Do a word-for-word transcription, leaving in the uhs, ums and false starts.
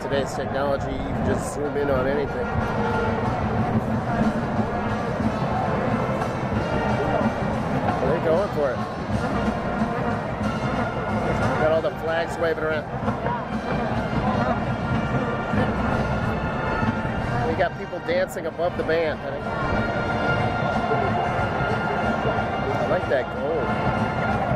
today's technology, you can just zoom in on anything. They're going for it. Got all the flags waving around. We got people dancing above the band. I like that gold.